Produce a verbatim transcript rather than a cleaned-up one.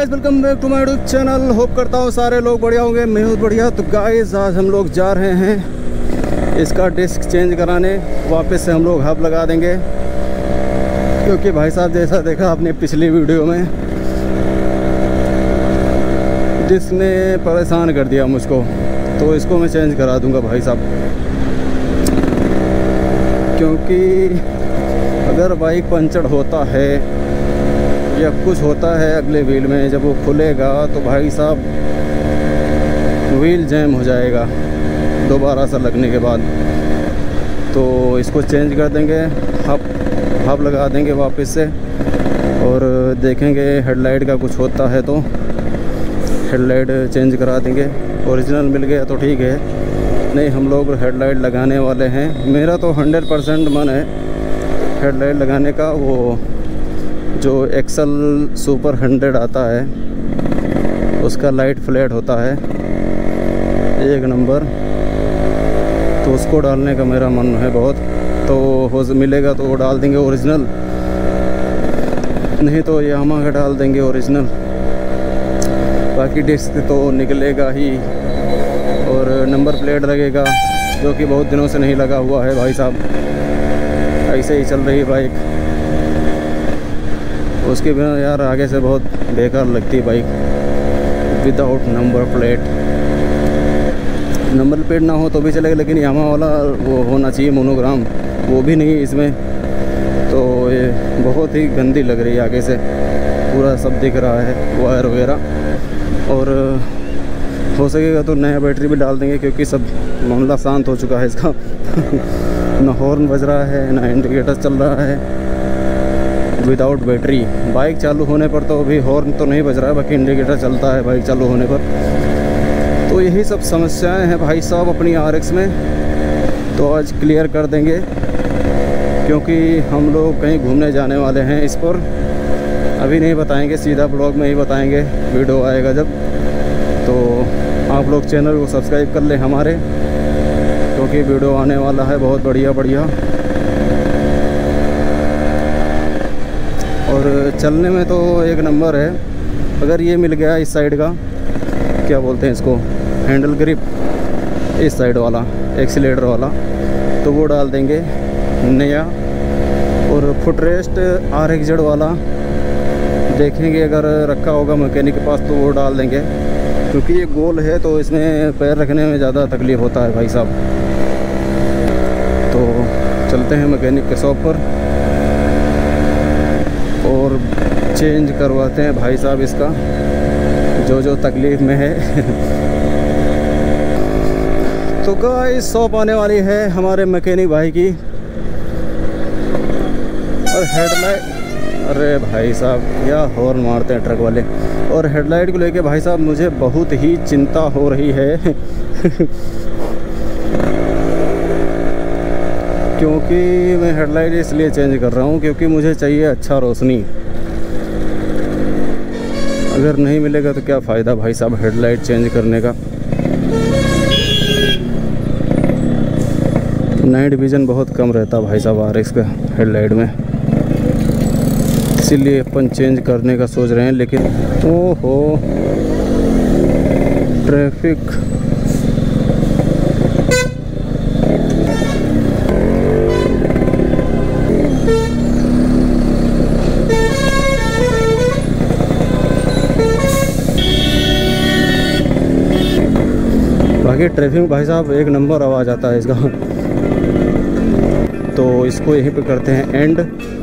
Guys, welcome back to my YouTube channel. Hope करता हूँ सारे लोग बढ़िया होंगे, मैं हूँ बढ़िया। तो गाइस, आज हम लोग जा रहे हैं इसका डिस्क चेंज कराने। वापस से हम लोग हब लगा देंगे, क्योंकि भाई साहब जैसा देखा आपने पिछली वीडियो में, डिस्क ने परेशान कर दिया मुझको। तो इसको मैं चेंज करा दूंगा भाई साहब, क्योंकि अगर बाइक पंचर होता है या कुछ होता है अगले व्हील में, जब वो खुलेगा तो भाई साहब व्हील जैम हो जाएगा दोबारा से लगने के बाद। तो इसको चेंज कर देंगे, हब हब लगा देंगे वापस से, और देखेंगे हेडलाइट का कुछ होता है तो हेडलाइट चेंज करा देंगे। ओरिजिनल मिल गया तो ठीक है, नहीं हम लोग हेडलाइट लगाने वाले हैं। मेरा तो हंड्रेड परसेंट मन है हेडलाइट लगाने का। वो जो एक्सल सुपर हंड्रेड आता है उसका लाइट फ्लैट होता है एक नंबर, तो उसको डालने का मेरा मन है बहुत। तो हो मिलेगा तो वो डाल देंगे ओरिजिनल, नहीं तो यामा का डाल देंगे ओरिजिनल। बाकी डिस्क तो निकलेगा ही, और नंबर प्लेट लगेगा जो कि बहुत दिनों से नहीं लगा हुआ है भाई साहब। ऐसे ही चल रही बाइक, उसके बिना यार आगे से बहुत बेकार लगती है bike without number plate. Number plate ना हो तो भी चलेगा, लेकिन यामा वाला वो होना चाहिए मोनोग्राम, वो भी नहीं इसमें। तो ये बहुत ही गंदी लग रही है, आगे से पूरा सब दिख रहा है वायर वगैरह। और हो सकेगा तो नया बैटरी भी डाल देंगे, क्योंकि सब मामला शांत हो चुका है इसका। ना हॉर्न बज रहा है, ना इंडिकेटर चल रहा है विदाउट बैटरी। बाइक चालू होने पर तो अभी हॉर्न तो नहीं बज रहा है, बाकी इंडिकेटर चलता है बाइक चालू होने पर। तो यही सब समस्याएं हैं भाई साहब अपनी आर एक्स में। तो आज क्लियर कर देंगे, क्योंकि हम लोग कहीं घूमने जाने वाले हैं। इस पर अभी नहीं बताएंगे, सीधा ब्लॉग में ही बताएंगे, वीडियो आएगा जब। तो आप लोग चैनल को सब्सक्राइब कर लें हमारे, क्योंकि वीडियो आने वाला है बहुत बढ़िया बढ़िया। और चलने में तो एक नंबर है। अगर ये मिल गया इस साइड का, क्या बोलते हैं इसको, हैंडल ग्रिप, इस साइड वाला एक्सीलेटर वाला, तो वो डाल देंगे नया। और फुटरेस्ट आर एक्स जेड वाला देखेंगे, अगर रखा होगा मैकेनिक के पास तो वो डाल देंगे, क्योंकि ये गोल है तो इसमें पैर रखने में ज़्यादा तकलीफ़ होता है भाई साहब। तो चलते हैं मैकेनिक के शॉप पर और चेंज करवाते हैं भाई साहब इसका, जो जो तकलीफ़ में है। तो गाइस, शॉप आने वाली है हमारे मैकेनिक भाई की। और हेडलाइट, अरे भाई साहब क्या हॉर्न मारते हैं ट्रक वाले। और हेडलाइट को लेके भाई साहब मुझे बहुत ही चिंता हो रही है। क्योंकि मैं हेडलाइट इसलिए चेंज कर रहा हूँ क्योंकि मुझे चाहिए अच्छा रोशनी। अगर नहीं मिलेगा तो क्या फ़ायदा भाई साहब हेडलाइट चेंज करने का। नाइट विज़न बहुत कम रहता भाई साहब आर एक्स का हेडलाइट में, इसीलिए अपन चेंज करने का सोच रहे हैं। लेकिन ओहो, ट्रैफिक, बाकी ट्रैफिक भाई साहब एक नंबर आवाज़ आता है इसका। तो इसको यहीं पे करते हैं एंड।